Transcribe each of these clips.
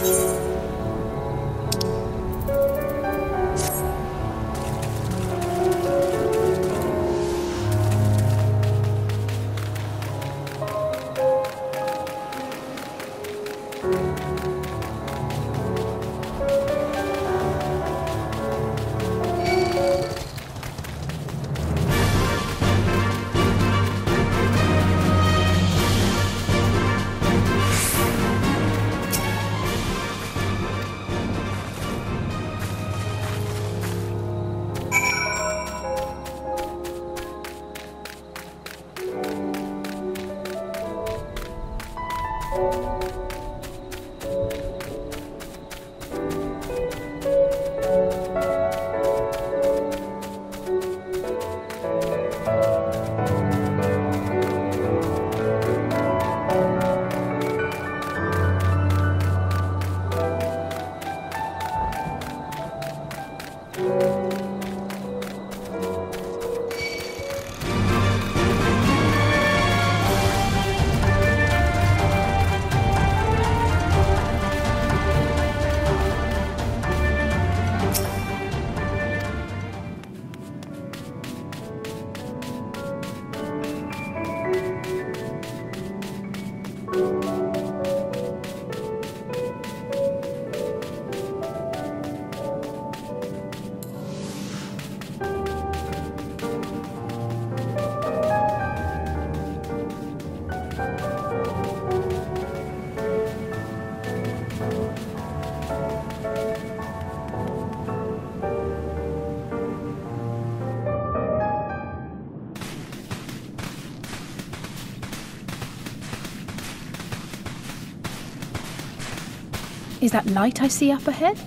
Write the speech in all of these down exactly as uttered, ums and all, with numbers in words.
Is that light I see up ahead?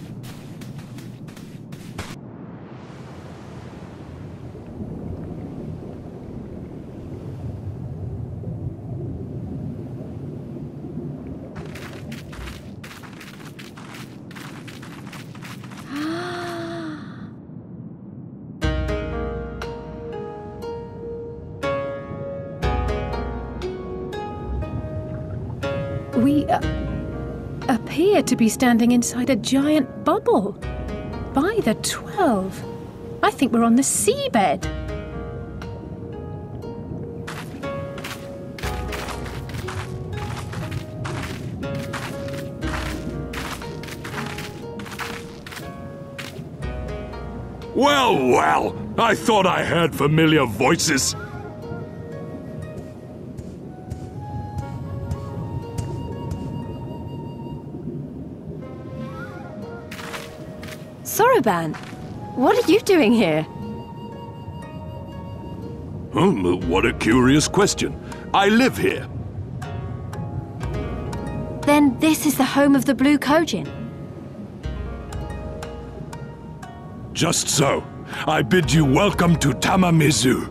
We uh, appear to be standing inside a giant bubble. By the twelve, I think we're on the seabed. Well, well, I thought I heard familiar voices. Soroban, what are you doing here? Hmm, what a curious question. I live here. Then this is the home of the Blue Kojin. Just so. I bid you welcome to Tamamizu.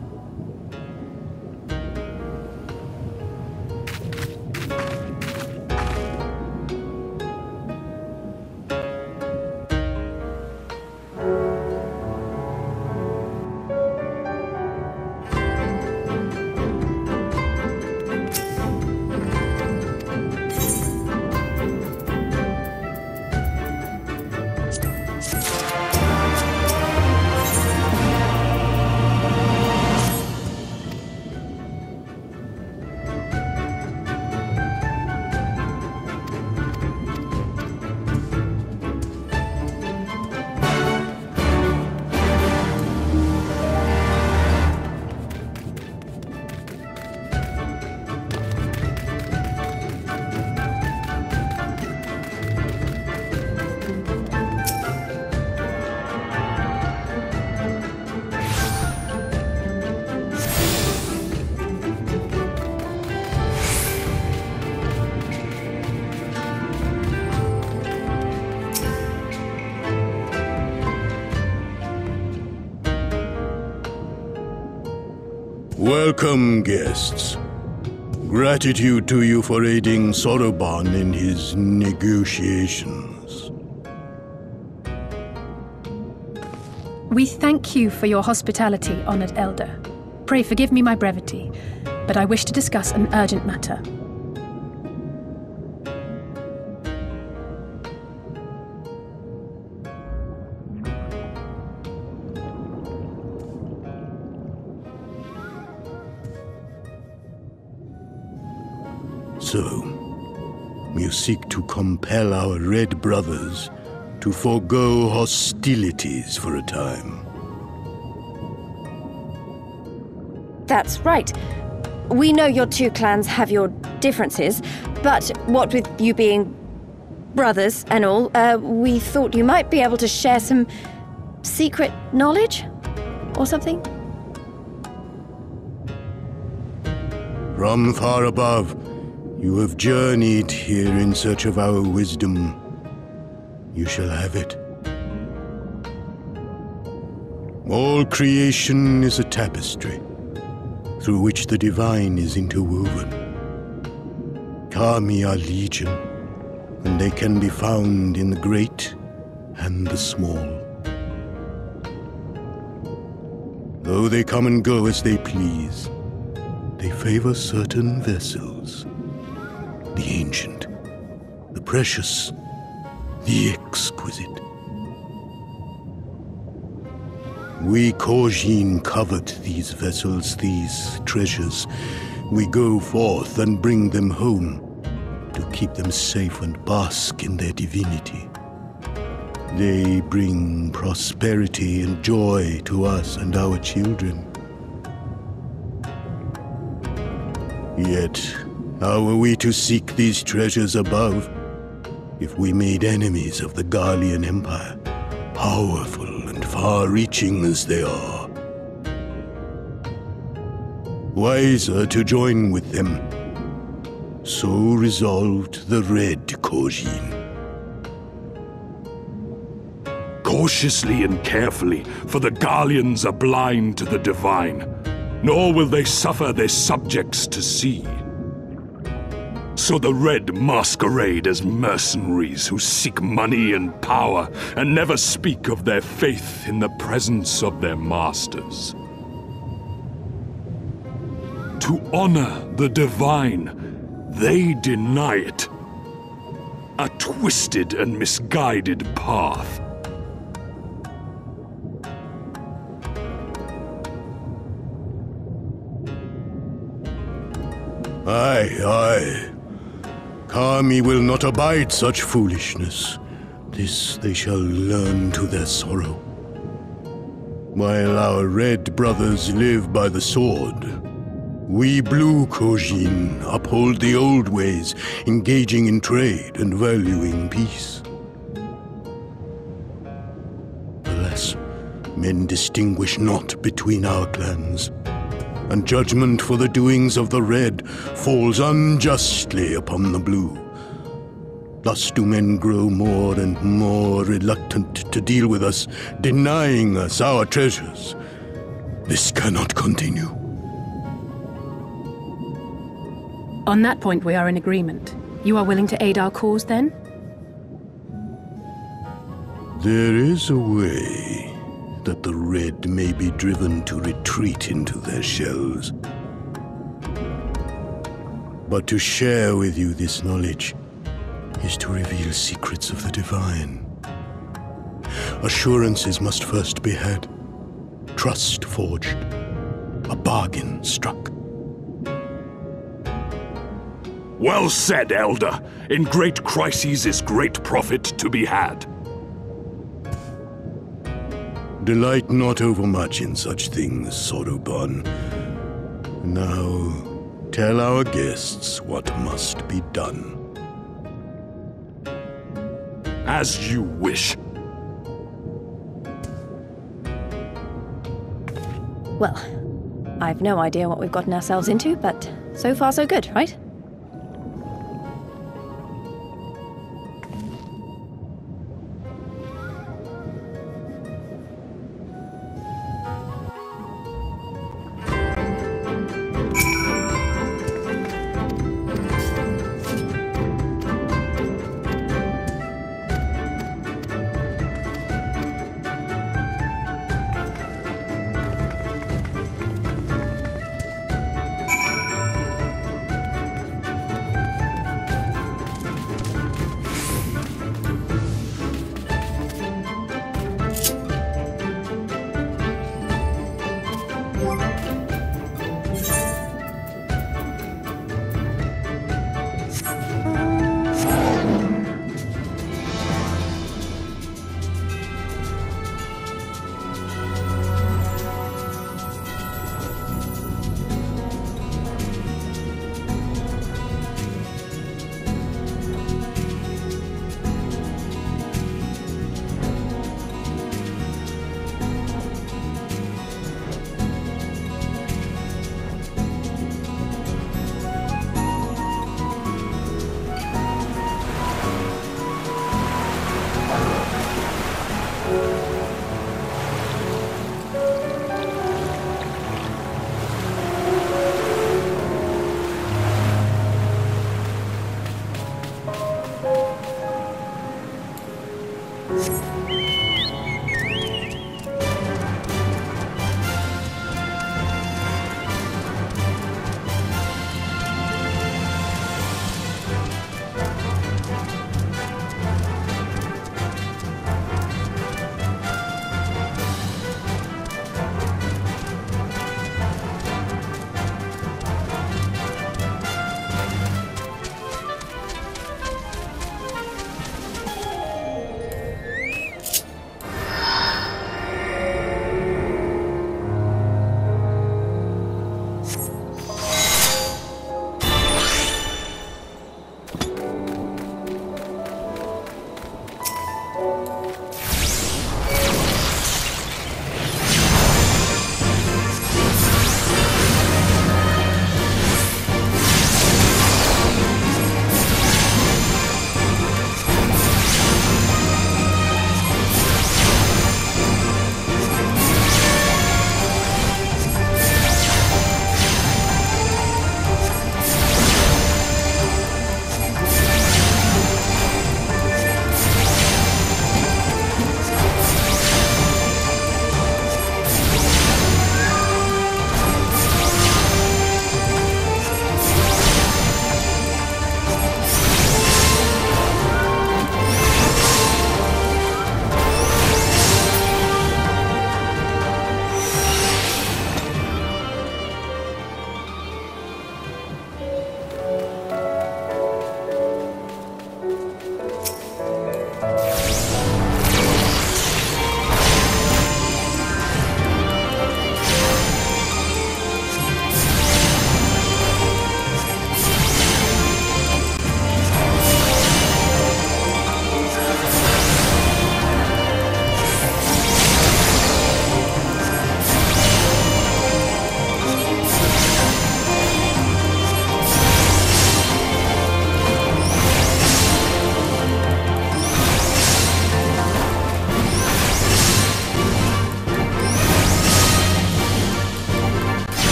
Welcome, guests. Gratitude to you for aiding Soroban in his negotiations. We thank you for your hospitality, honored elder. Pray forgive me my brevity, but I wish to discuss an urgent matter. So, you seek to compel our Red brothers to forego hostilities for a time. That's right. We know your two clans have your differences, but what with you being brothers and all, uh, we thought you might be able to share some secret knowledge or something? From far above, you have journeyed here in search of our wisdom. You shall have it. All creation is a tapestry through which the divine is interwoven. Kami are legion, and they can be found in the great and the small. Though they come and go as they please, they favor certain vessels. The ancient, the precious, the exquisite. We Kojin covet these vessels, these treasures. We go forth and bring them home to keep them safe and bask in their divinity. They bring prosperity and joy to us and our children. Yet, how are we to seek these treasures above if we made enemies of the Garlean Empire, powerful and far-reaching as they are? Wiser to join with them. So resolved the Red Kojin. Cautiously and carefully, for the Garleans are blind to the divine, nor will they suffer their subjects to see. So the Red masquerade as mercenaries who seek money and power and never speak of their faith in the presence of their masters. To honor the divine, they deny it. A twisted and misguided path. Aye, aye. Kami will not abide such foolishness. This they shall learn to their sorrow. While our Red brothers live by the sword, we Blue Kojin uphold the old ways, engaging in trade and valuing peace. Alas, men distinguish not between our clans, and judgment for the doings of the Red falls unjustly upon the Blue. Thus do men grow more and more reluctant to deal with us, denying us our treasures. This cannot continue. On that point, we are in agreement. You are willing to aid our cause, then? There is a way that the Red may be driven to retreat into their shells. But to share with you this knowledge is to reveal secrets of the divine. Assurances must first be had, trust forged, a bargain struck. Well said, Elder. In great crises is great profit to be had. Delight not overmuch in such things, Soroban. Now, tell our guests what must be done. As you wish. Well, I've no idea what we've gotten ourselves into, but so far so good, right?